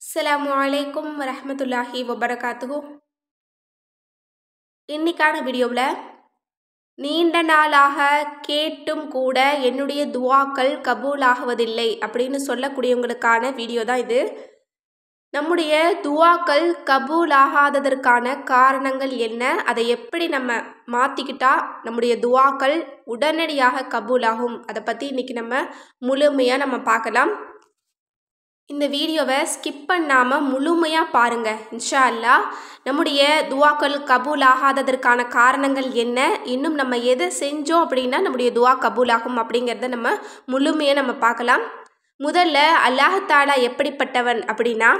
அஸ்ஸலாமு அலைக்கும் வரஹ்மத்துல்லாஹி வபரகாத்துஹு. இன்னைக்கான வீடியோவில் நீண்ட நாளாக கேட்டும் கூட என்னுடைய துவாக்கள் கபூல் ஆகுவதில்லை அப்படின்னு சொல்லக்கூடியவங்களுக்கான வீடியோ தான் இது. நம்முடைய துவாக்கள் கபூல் ஆகாததற்கான காரணங்கள் என்ன, அதை எப்படி நம்ம மாற்றிக்கிட்டா நம்முடைய துவாக்கள் உடனடியாக கபூல் ஆகும், அதை பற்றி இன்றைக்கி நம்ம முழுமையாக நம்ம பார்க்கலாம். இந்த வீடியோவை ஸ்கிப் பண்ணாமல் முழுமையாக பாருங்கள். இன்ஷா அல்லாஹ் நம்முடைய துவாக்கள் கபூல் ஆகாததற்கான காரணங்கள் என்ன, இன்னும் நம்ம எதை செஞ்சோம் அப்படின்னா நம்முடைய துவா கபூல் ஆகும் அப்படிங்கிறத நம்ம முழுமையாக நம்ம பார்க்கலாம். முதல்ல அல்லாஹ் தஆலா எப்படிப்பட்டவன் அப்படின்னா,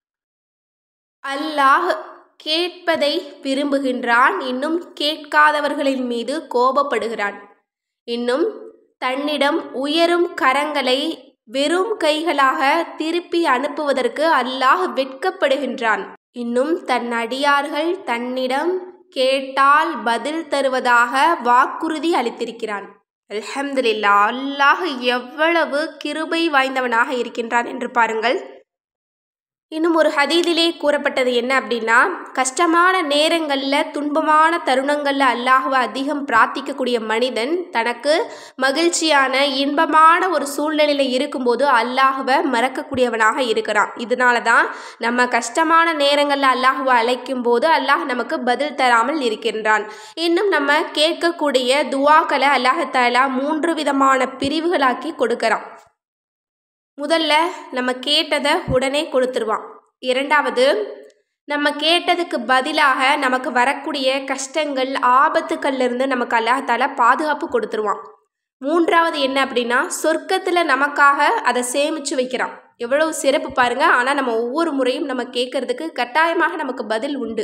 அல்லாஹ் கேட்பதை விரும்புகின்றான், இன்னும் கேட்காதவர்களின் மீது கோபப்படுகிறான். இன்னும் தன்னிடம் உயரும் கரங்களை வெறும் கைகளாக திருப்பி அனுப்புவதற்கு அல்லாஹ் வெட்கப்படுகின்றான். இன்னும் தன் அடியார்கள் தன்னிடம் கேட்டால் பதில் தருவதாக வாக்குறுதி அளித்திருக்கிறான். அல்ஹம்துலில்லாஹ், அல்லாஹ் எவ்வளவு கிருபை வாய்ந்தவனாக இருக்கின்றான் என்று பாருங்கள். இன்னும் ஒரு ஹதீதிலே கூறப்பட்டது என்ன அப்படின்னா, கஷ்டமான நேரங்களில் துன்பமான தருணங்களில் அல்லாஹ்வை அதிகம் பிரார்த்திக்கக்கூடிய மனிதன் தனக்கு மகிழ்ச்சியான இன்பமான ஒரு சூழ்நிலையில் இருக்கும்போது அல்லாஹ்வை மறக்கக்கூடியவனாக இருக்கிறான். இதனால தான் நம்ம கஷ்டமான நேரங்களில் அல்லாஹ்வை அழைக்கும் போது அல்லாஹ் நமக்கு பதில் தராமல் இருக்கின்றான். இன்னும் நம்ம கேட்கக்கூடிய துவாக்களை அல்லாஹ் தஆலா 3 விதமான பிரிவுகளாக்கி கொடுக்கறான். முதல்ல நம்ம கேட்டதை உடனே கொடுத்துருவான். இரண்டாவது, நம்ம கேட்டதுக்கு பதிலாக நமக்கு வரக்கூடிய கஷ்டங்கள் ஆபத்துக்கள்லேருந்து நமக்கு அல்லாஹ் தஆலா பாதுகாப்பு கொடுத்துருவான். மூன்றாவது என்ன அப்படின்னா, சொர்க்கத்தில் நமக்காக அதை சேமித்து வைக்கிறான். எவ்வளவு சிறப்பு பாருங்கள். ஆனால் நம்ம ஒவ்வொரு முறையும் நம்ம கேட்கறதுக்கு கட்டாயமாக நமக்கு பதில் உண்டு.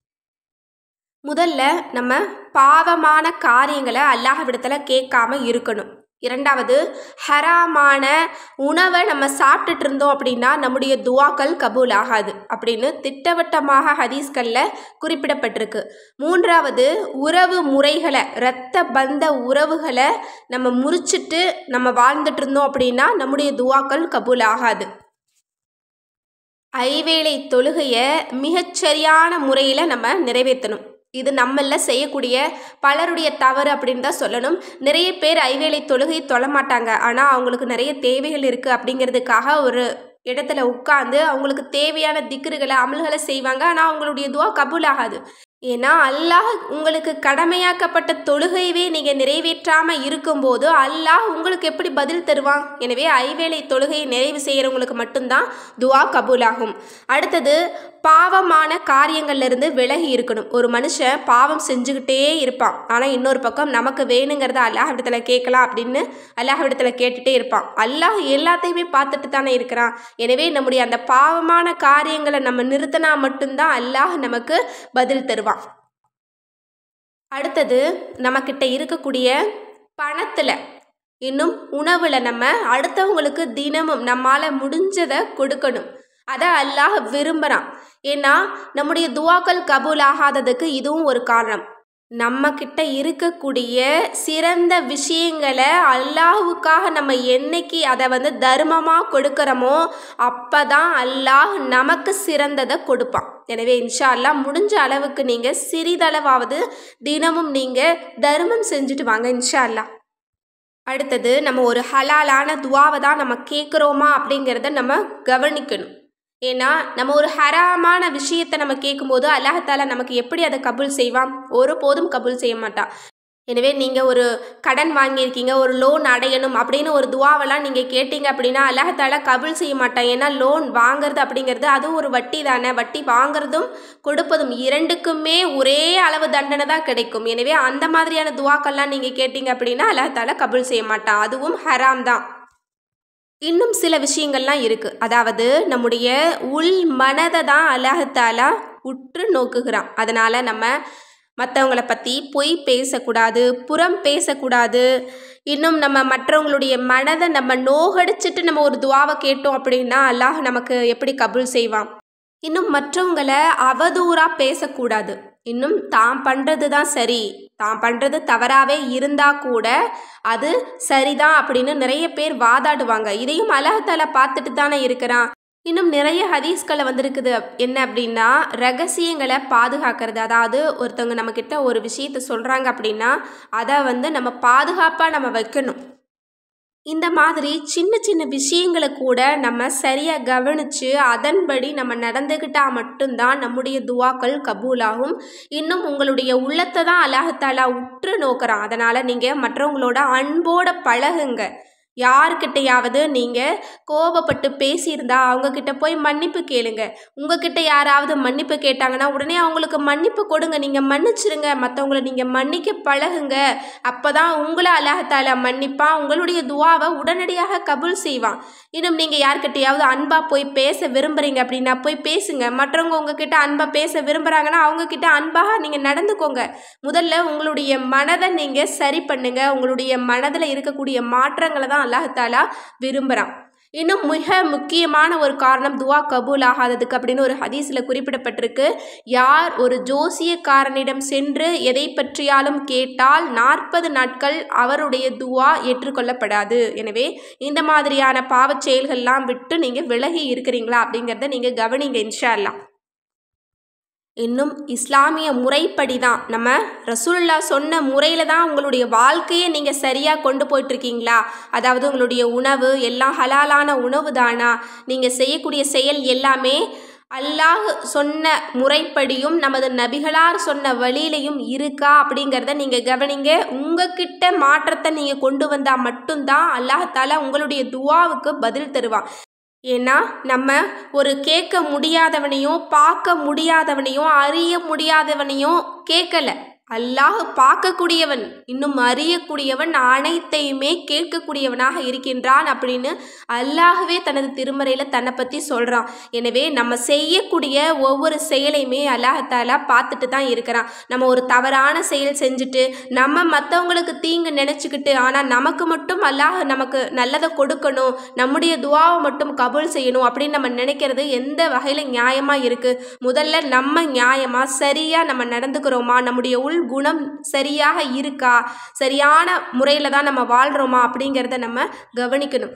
முதல்ல நம்ம பாவமான காரியங்களை அல்லாஹ்விடத்தில் கேட்காம இருக்கணும். இரண்டாவது, ஹராமான உணவை நம்ம சாப்பிட்டுட்டு இருந்தோம் அப்படின்னா நம்முடைய துவாக்கள் கபூல் ஆகாது அப்படின்னு திட்டவட்டமாக ஹதீஸ்களில் குறிப்பிடப்பட்டிருக்கு. மூன்றாவது, உறவு முறைகளை, இரத்த பந்த உறவுகளை நம்ம முறிச்சிட்டு நம்ம வாழ்ந்துட்டு இருந்தோம் அப்படின்னா நம்முடைய துவாக்கள் கபூல் ஆகாது. ஐவேளை தொழுகையை மிகச்சரியான முறையில் நம்ம நிறைவேற்றணும். இது நம்மள செய்யக்கூடிய பலருடைய தவறு அப்படின்னு தான் சொல்லணும். நிறைய பேர் ஐவேளை தொழுகை தொழ மாட்டாங்க. ஆனால் அவங்களுக்கு நிறைய தேவைகள் இருக்குது அப்படிங்கிறதுக்காக ஒரு இடத்துல உட்கார்ந்து அவங்களுக்கு தேவையான திக்ருகளை அமல்களை செய்வாங்க. ஆனால் அவங்களுடைய துவா கபூல் ஆகாது. ஏன்னா அல்லாஹ் உங்களுக்கு கடமையாக்கப்பட்ட தொழுகையவே நீங்கள் நிறைவேற்றாமல் இருக்கும்போது அல்லாஹ் உங்களுக்கு எப்படி பதில் தருவான்? எனவே ஐவேளை தொழுகையை நிறைவு செய்கிறவங்களுக்கு மட்டும்தான் துவா கபூல் ஆகும். அடுத்தது, பாவமான காரியங்கள்லேருந்து விலகி இருக்கணும். ஒரு மனுஷன் பாவம் செஞ்சுக்கிட்டே இருப்பான், ஆனால் இன்னொரு பக்கம் நமக்கு வேணுங்கிறத அல்லாஹ்விடத்தில் கேட்கலாம் அப்படின்னு அல்லாஹ்விடத்தில் கேட்டுகிட்டே இருப்பான். அல்லாஹ் எல்லாத்தையுமே பார்த்துட்டு தானே இருக்கிறான். எனவே நம்முடைய அந்த பாவமான காரியங்களை நம்ம நிறுத்தினா மட்டும்தான் அல்லாஹ் நமக்கு பதில் தருவான். அடுத்தது, நம்மக்கிட்ட இருக்கக்கூடிய பணத்தில் இன்னும் உணவில் நம்ம அடுத்தவங்களுக்கு தினமும் நம்மால் முடிஞ்சதை கொடுக்கணும். அதை அல்லாஹ் விரும்புகிறான். ஏன்னா நம்முடைய துவாக்கள் கபூல் ஆகாததுக்கு இதுவும் ஒரு காரணம். நம்மக்கிட்ட இருக்கக்கூடிய சிறந்த விஷயங்களை அல்லாஹுக்காக நம்ம என்னைக்கு அதை தர்மமாக கொடுக்குறோமோ அப்போ தான் அல்லாஹ் நமக்கு சிறந்ததை கொடுப்பான். எனவே இன்ஷா அல்லாஹ் முடிஞ்ச அளவுக்கு நீங்கள் சிறிதளவாவது தினமும் நீங்கள் தர்மம் செஞ்சுட்டு வாங்க இன்ஷா அல்லாஹ். அடுத்தது, நம்ம ஒரு ஹலாலான துவாவை தான் நம்ம கேட்குறோமா அப்படிங்கிறத நம்ம கவனிக்கணும். ஏன்னா நம்ம ஒரு ஹராமான விஷயத்தை நம்ம கேட்கும்போது அல்லாஹ் தஆலா நமக்கு எப்படி அதை கபூல் செய்வான்? ஒருபோதும் கபூல் செய்ய மாட்டான். எனவே நீங்கள் ஒரு கடன் வாங்கியிருக்கீங்க, ஒரு லோன் அடையணும் அப்படின்னு ஒரு துவாவெல்லாம் நீங்கள் கேட்டீங்க அப்படின்னா அல்லாஹ் தஆலா கபூல் செய்ய மாட்டான். ஏன்னா லோன் வாங்கிறது அப்படிங்கிறது அதுவும் ஒரு வட்டி தானே. வட்டி வாங்குறதும் கொடுப்பதும் இரண்டுக்குமே ஒரே அளவு தண்டனை தான் கிடைக்கும். எனவே அந்த மாதிரியான துவாக்கள்லாம் நீங்கள் கேட்டீங்க அப்படின்னா அல்லாஹ் தஆலா கபூல் செய்ய மாட்டான். அதுவும் ஹராம் தான். இன்னும் சில விஷயங்கள்லாம் இருக்குது. அதாவது நம்முடைய உள் மனதை தான் அல்லாஹ் தஆலா உற்று நோக்குகிறான். அதனால் நம்ம மற்றவங்கள பற்றி பொய் பேசக்கூடாது, புறம் பேசக்கூடாது. இன்னும் நம்ம மற்றவங்களுடைய மனதை நம்ம நோகடிச்சிட்டு நம்ம ஒரு துவாவை கேட்டோம் அப்படின்னா அல்லாஹ் நமக்கு எப்படி கபூல் செய்வான்? இன்னும் மற்றவங்களை அவதூறாக பேசக்கூடாது. இன்னும் தான் பண்ணுறது தான் சரி, தான் பண்ணுறது தவறாகவே இருந்தால் கூட அது சரிதான் அப்படின்னு நிறைய பேர் வாதாடுவாங்க. இதையும் அல்லாஹ் தஆலா பார்த்துட்டு தானே இருக்கிறான். இன்னும் நிறைய ஹதீஸ்களை வந்திருக்குது. என்ன அப்படின்னா, ரகசியங்களை பாதுகாக்கிறது. அதாவது ஒருத்தவங்க நம்மக்கிட்ட ஒரு விஷயத்த சொல்கிறாங்க அப்படின்னா அதை நம்ம பாதுகாப்பாக நம்ம வைக்கணும். இந்த மாதிரி சின்ன சின்ன விஷயங்களை கூட நம்ம சரியாக கவனித்து அதன்படி நம்ம நடந்துக்கிட்டால் மட்டும்தான் நம்முடைய துவாக்கள் கபூலாகும். இன்னும் உங்களுடைய உள்ளத்தை தான் அல்லாஹ் தஆலா உற்று நோக்குறான். அதனால் நீங்கள் மற்றவங்களோட அன்போட பழகுங்க. யார்கிட்டையாவது நீங்கள் கோபப்பட்டு பேசியிருந்தா அவங்கக்கிட்ட போய் மன்னிப்பு கேளுங்க. உங்ககிட்ட யாராவது மன்னிப்பு கேட்டாங்கன்னா உடனே அவங்களுக்கு மன்னிப்பு கொடுங்க. நீங்கள் மன்னிச்சிருங்க. மற்றவங்களை நீங்கள் மன்னிக்க பழகுங்க. அப்போ தான் உங்களை அல்லாஹ் தஆலா மன்னிப்பான். உங்களுடைய துவாவை உடனடியாக கபூல் செய்வான். இன்னும் நீங்கள் யார்கிட்டையாவது அன்பாக போய் பேச விரும்புகிறீங்க அப்படின்னா போய் பேசுங்க. மற்றவங்க உங்ககிட்ட அன்பாக பேச விரும்புகிறாங்கன்னா அவங்கக்கிட்ட அன்பாக நீங்கள் நடந்துக்கோங்க. முதல்ல உங்களுடைய மனதை நீங்கள் சரி பண்ணுங்க. உங்களுடைய மனதில் இருக்கக்கூடிய மாற்றங்களை தான் அல்லாஹ் தஆலா விரும்புகிறான். இன்னும் மிக முக்கியமான ஒரு காரணம் துவா கபூல் ஆகாததுக்கு அப்படின்னு ஒரு ஹதீஸில் குறிப்பிடப்பட்டிருக்கு. யார் ஒரு ஜோசியக்காரனிடம் சென்று எதை பற்றியாலும் கேட்டால் 40 நாட்கள் அவருடைய துவா ஏற்றுக்கொள்ளப்படாது. எனவே இந்த மாதிரியான பாவச் செயல்கள்லாம் விட்டு நீங்கள் விலகி இருக்கிறீங்களா அப்படிங்கிறத நீங்கள் கவனிங்க இன்ஷா அல்லாஹ். இன்னும் இஸ்லாமிய முறைப்படி தான் நம்ம ரசூலுல்லாஹ் சொன்ன முறையில் தான் உங்களுடைய வாழ்க்கையை நீங்கள் சரியாக கொண்டு போயிட்டுருக்கீங்களா? அதாவது உங்களுடைய உணவு எல்லாம் ஹலாலான உணவு தானா? நீங்கள் செய்யக்கூடிய செயல் எல்லாமே அல்லாஹ் சொன்ன முறைப்படியும் நமது நபிகளார் சொன்ன வழியிலையும் இருக்கா அப்படிங்கிறத நீங்கள் கவனிங்க. உங்ககிட்ட மாற்றத்தை நீங்கள் கொண்டு வந்தால் மட்டும்தான் அல்லாஹ் தஆலா உங்களுடைய துவாவுக்கு பதில் தருவான். ஏன்னா நம்ம ஒரு கேட்க முடியாதவனையும் பார்க்க முடியாதவனையும் அறிய முடியாதவனையும் கேட்கலை. அல்லாஹ் பார்க்கக்கூடியவன், இன்னும் அறியக்கூடியவன், அனைத்தையுமே கேட்கக்கூடியவனாக இருக்கின்றான் அப்படின்னு அல்லாஹ்வே தனது திருமறையில் தன்னை பற்றி சொல்கிறான். எனவே நம்ம செய்யக்கூடிய ஒவ்வொரு செயலையுமே அல்லாஹ் தஆலா பார்த்துட்டு தான் இருக்கிறான். நம்ம ஒரு தவறான செயல் செஞ்சுட்டு நம்ம மற்றவங்களுக்கு தீங்கு நினச்சிக்கிட்டு ஆனால் நமக்கு மட்டும் அல்லாஹ் நமக்கு நல்லதை கொடுக்கணும், நம்முடைய துவாவை மட்டும் கபூல் செய்யணும் அப்படின்னு நம்ம நினைக்கிறது எந்த வகையில் நியாயமாக இருக்குது? முதல்ல நம்ம நியாயமாக சரியாக நம்ம நடந்துக்கிறோமா? நம்முடைய குணம் சரியாக இருக்கா? சரியான முறையில் தான் நம்ம வாழ்கிறோமா அப்படிங்கிறத நம்ம கவனிக்கணும்.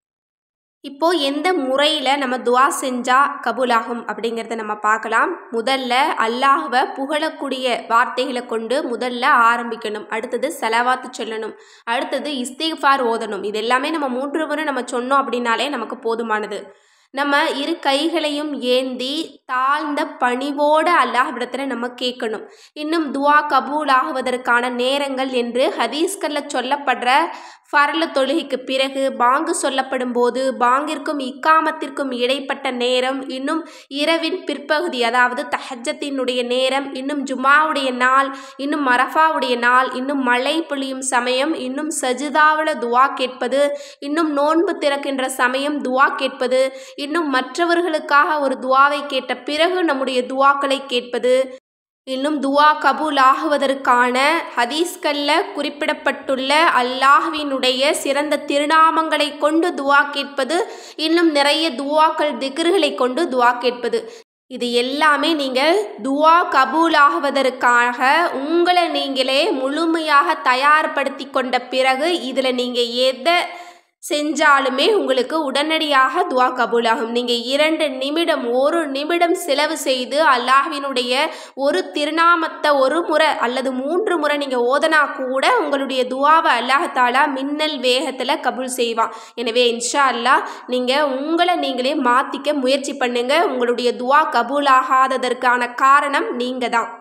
இப்போது எந்த முறையில் நம்ம துவா செஞ்சால் கபூலாகும் அப்படிங்கிறத நம்ம பார்க்கலாம். முதல்ல அல்லாஹ்வை புகழக்கூடிய வார்த்தைகளை கொண்டு முதல்ல ஆரம்பிக்கணும். அடுத்தது ஸலவாத்து சொல்லணும். அடுத்தது இஸ்திக்ஃபார் ஓதணும். இது எல்லாமே நம்ம 3 முறை நம்ம சொன்னோம் அப்படின்னாலே நமக்கு போதுமானது. நம்ம இரு கைகளையும் ஏந்தி தாழ்ந்த பணிவோடு அல்லாஹ்விடத்தில் நம்ம கேட்கணும். இன்னும் துவா கபூல் ஆகுவதற்கான நேரங்கள் என்று ஹதீஸ்களில் சொல்லப்படுற ஃபர்ல தொழுகைக்கு பிறகு பாங்கு சொல்லப்படும் போது பாங்கிற்கும் இக்காமத்திற்கும் இடைப்பட்ட நேரம், இன்னும் இரவின் பிற்பகுதி அதாவது தஹஜ்ஜத்தினுடைய நேரம், இன்னும் ஜுமாவுடைய நாள், இன்னும் அரஃபாவுடைய நாள், இன்னும் மழை பொழியும் சமயம், இன்னும் சஜிதாவில் துவா கேட்பது, இன்னும் நோன்பு திறக்கின்ற சமயம் துவா கேட்பது, இன்னும் மற்றவர்களுக்காக ஒரு துவாவை கேட்ட பிறகு நம்முடைய துவாக்களை கேட்பது, இன்னும் துவா கபூல் ஆகுவதற்கான ஹதீஸ்களில் குறிப்பிடப்பட்டுள்ள அல்லாஹ்வினுடைய சிறந்த திருநாமங்களை கொண்டு துவா கேட்பது, இன்னும் நிறைய துவாக்கள் திக்ர்களை கொண்டு துவா கேட்பது. இது எல்லாமே நீங்கள் துவா கபூல் ஆகுவதற்காக உங்களை நீங்களே முழுமையாக தயார்படுத்தி கொண்ட பிறகு இதில் நீங்கள் எதை செஞ்சாலுமே உங்களுக்கு உடனடியாக துவா கபூலாகும். நீங்கள் 2 நிமிடம் 1 நிமிடம் செலவு செய்து அல்லாஹ்வினுடைய ஒரு திருநாமத்தை 1 முறை அல்லது 3 முறை நீங்கள் ஓதனா கூட உங்களுடைய துவாவை அல்லாஹ் தஆலா மின்னல் வேகத்தில் கபூல் செய்வான். எனவே இன்ஷா அல்லாஹ் நீங்கள் உங்களை நீங்களே மாற்றிக்க முயற்சி பண்ணுங்க. உங்களுடைய துவா கபூலாகாததற்கான காரணம் நீங்கள் தான்.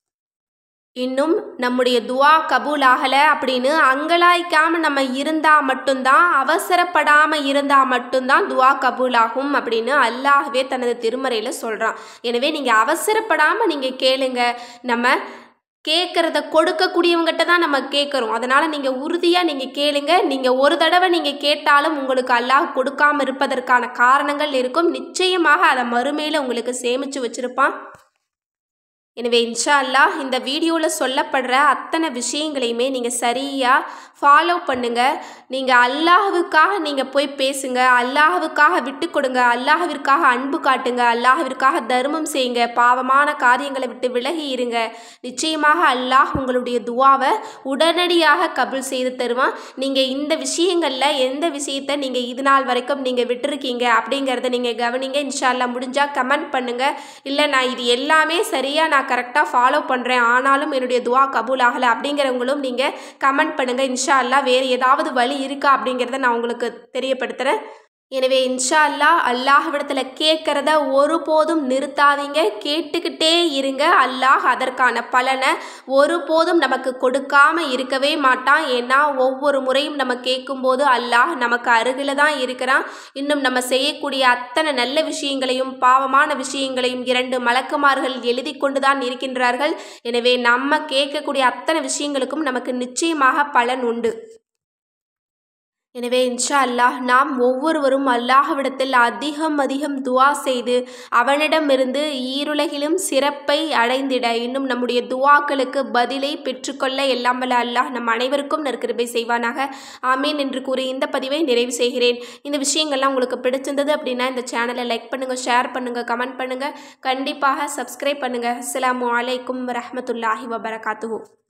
இன்னும் நம்முடைய துவா கபூல் ஆகலை அப்படின்னு அங்கலாய்க்காமல் நம்ம இருந்தால் மட்டும்தான், அவசரப்படாமல் இருந்தால் மட்டும்தான் துவா கபூல் ஆகும் அப்படின்னு அல்லாஹ்வே தனது திருமறையில் சொல்கிறான். எனவே நீங்கள் அவசரப்படாமல் நீங்கள் கேளுங்க. நம்ம கேட்குறத கொடுக்கக்கூடியவங்ககிட்ட தான் நம்ம கேட்குறோம். அதனால் நீங்கள் உறுதியாக நீங்கள் கேளுங்க. நீங்கள் ஒரு தடவை நீங்கள் கேட்டாலும் உங்களுக்கு அல்லாஹ் கொடுக்காமல் இருப்பதற்கான காரணங்கள் இருக்கும். நிச்சயமாக அதை மறுமையில் உங்களுக்கு சேமித்து வச்சுருப்பான். எனவே இன்ஷா அல்லாஹ் இந்த வீடியோவில் சொல்லப்படுற அத்தனை விஷயங்களையுமே நீங்கள் சரியாக ஃபாலோ பண்ணுங்கள். நீங்கள் அல்லாஹ்வுக்காக நீங்கள் போய் பேசுங்க, அல்லாஹ்வுக்காக விட்டு கொடுங்க, அல்லாஹ்விற்காக அன்பு காட்டுங்க, அல்லாஹ்விற்காக தர்மம் செய்யுங்க, பாவமான காரியங்களை விட்டு விலகி இருங்க. நிச்சயமாக அல்லாஹ் உங்களுடைய துவாவை உடனடியாக கபூல் செய்து தருவான். நீங்கள் இந்த விஷயங்களில் எந்த விஷயத்தை நீங்கள் இது நாள் வரைக்கும் நீங்கள் விட்டுருக்கீங்க அப்படிங்கிறத நீங்கள் கவனிங்க. இன்ஷா அல்லாஹ் முடிஞ்சால் கமெண்ட் பண்ணுங்கள். இல்லை நான் இது எல்லாமே சரியாக நான் கரெக்டாக ஃபாலோ பண்ணுறேன், ஆனாலும் என்னுடைய துவா கபூல் ஆகலை அப்படிங்கிறவங்களும் நீங்கள் கமெண்ட் பண்ணுங்கள். இன்ஷா அல்லாஹ் வேறு ஏதாவது வழி இருக்கா அப்படிங்கிறத நான் உங்களுக்கு தெரியப்படுத்துகிறேன். எனவே இன்ஷா அல்லாஹ் அல்லாஹ்விடத்தில் கேட்குறத ஒருபோதும் நிறுத்தாதீங்க, கேட்டுக்கிட்டே இருங்க. அல்லாஹ் அதற்கான பலனை ஒருபோதும் நமக்கு கொடுக்காம இருக்கவே மாட்டான். ஏன்னா ஒவ்வொரு முறையும் நம்ம கேட்கும்போது அல்லாஹ் நமக்கு அருகில் தான் இருக்கிறான். இன்னும் நம்ம செய்யக்கூடிய அத்தனை நல்ல விஷயங்களையும் பாவமான விஷயங்களையும் 2 மலக்குமார்கள் எழுதி கொண்டு தான் இருக்கின்றார்கள். எனவே நம்ம கேட்கக்கூடிய அத்தனை விஷயங்களுக்கும் நமக்கு நிச்சயமாக பலன் உண்டு. எனவே இன்ஷா அல்லாஹ் நாம் ஒவ்வொருவரும் அல்லாஹ்விடத்தில் அதிகம் துவா செய்து அவனிடமிருந்து ஈருலகிலும் சிறப்பை அடைந்திட, இன்னும் நம்முடைய துவாக்களுக்கு பதிலை பெற்றுக்கொள்ள எல்லாம் வல்ல அல்லாஹ் நம் அனைவருக்கும் நற்கிருபை செய்வானாக. ஆமீன் என்று கூறி இந்த பதிவை நிறைவு செய்கிறேன். இந்த விஷயங்கள்லாம் உங்களுக்கு பிடிச்சிருந்தது அப்படின்னா இந்த சேனலை லைக் பண்ணுங்கள், ஷேர் பண்ணுங்கள், கமெண்ட் பண்ணுங்கள், கண்டிப்பாக சப்ஸ்கிரைப் பண்ணுங்கள். அஸ்ஸலாமு அலைக்கும் வரஹ்மத்துல்லாஹி வபரகாத்துஹு.